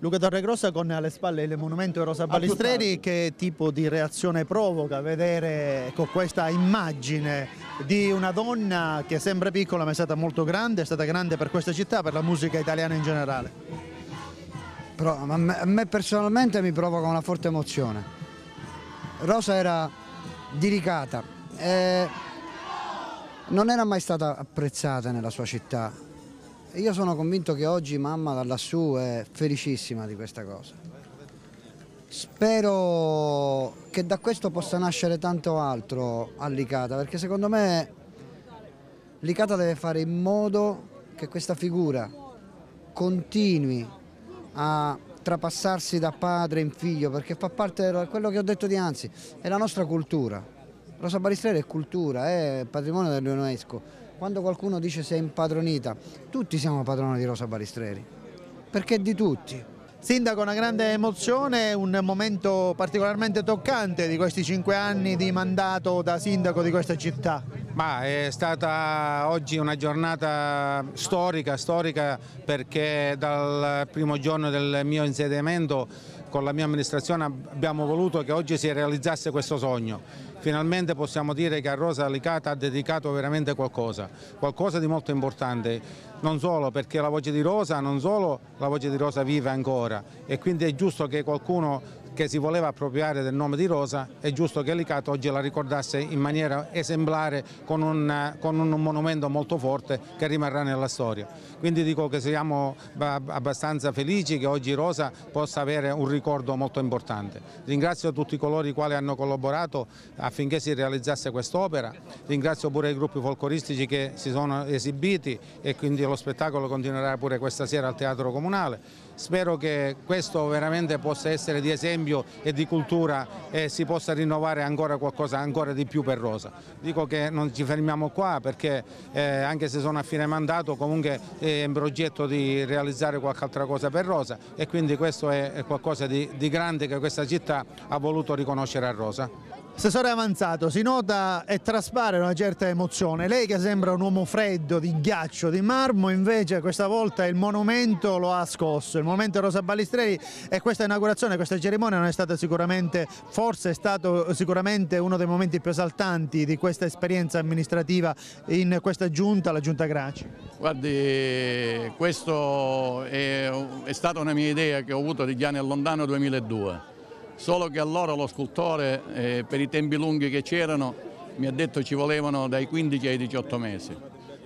Luca Torregrossa con alle spalle il monumento di Rosa Balistreri, che tipo di reazione provoca vedere con questa immagine di una donna che sembra piccola ma è stata molto grande, è stata grande per questa città, per la musica italiana in generale? Però a me personalmente mi provoca una forte emozione. Rosa era delicata, non era mai stata apprezzata nella sua città. Io sono convinto che oggi mamma da lassù è felicissima di questa cosa. Spero che da questo possa nascere tanto altro a Licata, perché secondo me Licata deve fare in modo che questa figura continui a trapassarsi da padre in figlio, perché fa parte di quello che ho detto dinanzi, è la nostra cultura. Rosa Balistreri è cultura, è patrimonio dell'UNESCO. Quando qualcuno dice sei impadronita, tutti siamo padroni di Rosa Balistreri, perché è di tutti. Sindaco, una grande emozione, un momento particolarmente toccante di questi 5 anni di mandato da sindaco di questa città. Ma è stata oggi una giornata storica perché dal primo giorno del mio insediamento con la mia amministrazione abbiamo voluto che oggi si realizzasse questo sogno. Finalmente possiamo dire che a Rosa Licata ha dedicato veramente qualcosa di molto importante, non solo perché la voce di Rosa vive ancora e quindi è giusto che qualcuno che si voleva appropriare del nome di Rosa, è giusto che Licata oggi la ricordasse in maniera esemplare con un monumento molto forte che rimarrà nella storia. Quindi dico che siamo abbastanza felici che oggi Rosa possa avere un ricordo molto importante. Ringrazio tutti coloro i quali hanno collaborato affinché si realizzasse quest'opera, ringrazio pure i gruppi folcloristici che si sono esibiti e quindi lo spettacolo continuerà pure questa sera al Teatro Comunale. Spero che questo veramente possa essere di esempio e di cultura e si possa rinnovare ancora qualcosa ancora di più per Rosa. Dico che non ci fermiamo qua perché anche se sono a fine mandato comunque è in progetto di realizzare qualche altra cosa per Rosa e quindi questo è qualcosa di grande che questa città ha voluto riconoscere a Rosa. Assessore Avanzato, si nota e traspare una certa emozione. Lei che sembra un uomo freddo, di ghiaccio, di marmo, invece questa volta il monumento lo ha scosso. Il monumento Rosa Balistreri e questa inaugurazione, questa cerimonia non è stata sicuramente, forse è stato sicuramente uno dei momenti più esaltanti di questa esperienza amministrativa in questa giunta, la Giunta Graci. Guardi, questo è stata una mia idea che ho avuto di Gianni Lontano 2002. Solo che allora lo scultore, per i tempi lunghi che c'erano, mi ha detto ci volevano dai 15 ai 18 mesi.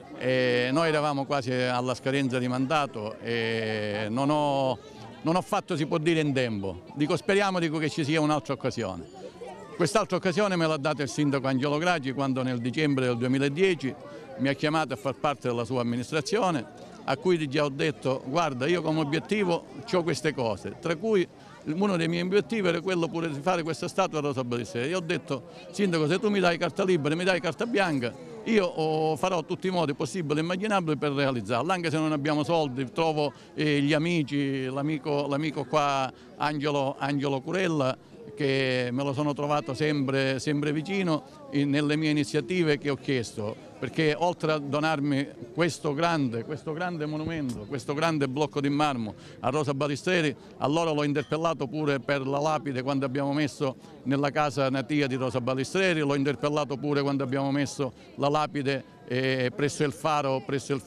E noi eravamo quasi alla scadenza di mandato e non ho fatto, si può dire, in tempo. Dico, speriamo che ci sia un'altra occasione. Quest'altra occasione me l'ha data il sindaco Angelo Graci quando nel dicembre del 2010 mi ha chiamato a far parte della sua amministrazione, a cui già ho detto, guarda, io come obiettivo ho queste cose, tra cui uno dei miei obiettivi era quello pure di fare questa statua a Rosa Balistreri. Io ho detto, sindaco, se tu mi dai carta libera, mi dai carta bianca, io farò tutti i modi possibili e immaginabili per realizzarla, anche se non abbiamo soldi, trovo gli amici, l'amico qua Angelo Curella, che me lo sono trovato sempre vicino nelle mie iniziative che ho chiesto, perché oltre a donarmi questo grande monumento, questo grande blocco di marmo a Rosa Balistreri, allora l'ho interpellato pure per la lapide quando abbiamo messo nella casa natia di Rosa Balistreri, l'ho interpellato pure quando abbiamo messo la lapide presso il faro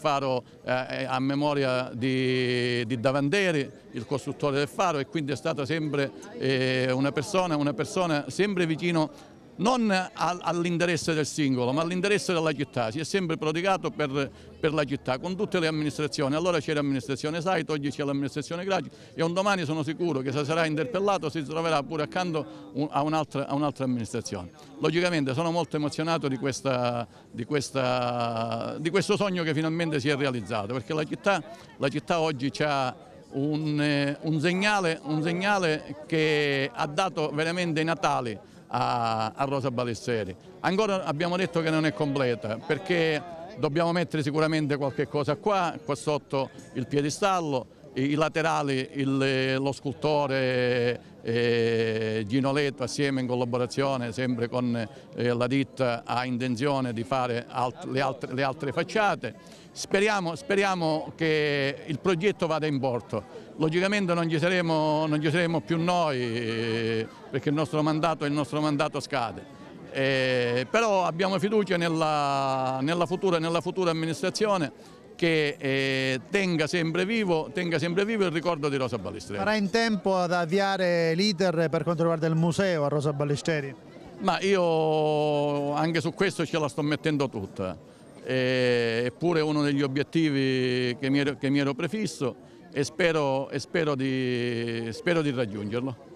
a memoria di Davanderi, il costruttore del faro, e quindi è stata sempre una persona sempre vicino non all'interesse del singolo ma all'interesse della città, si è sempre prodigato per la città con tutte le amministrazioni. Allora c'era l'amministrazione Saito, oggi c'è l'amministrazione Graci e un domani sono sicuro che se sarà interpellato si troverà pure accanto a un'altra amministrazione. Logicamente sono molto emozionato di questo sogno che finalmente si è realizzato, perché la città oggi ha un segnale che ha dato veramente i Natali a Rosa Balistreri. Ancora abbiamo detto che non è completa perché dobbiamo mettere sicuramente qualche cosa qua sotto il piedistallo i laterali, lo scultore Ginoletto, assieme in collaborazione sempre con la ditta, ha intenzione di fare le altre facciate. Speriamo che il progetto vada in porto. Logicamente non ci saremo più noi, perché il nostro mandato scade. Però abbiamo fiducia nella futura amministrazione, che tenga sempre vivo il ricordo di Rosa Ballisteri. Farà in tempo ad avviare l'iter per quanto riguarda il museo a Rosa Ballisteri? Ma io anche su questo ce la sto mettendo tutta, eppure è uno degli obiettivi che mi ero prefisso e spero di raggiungerlo.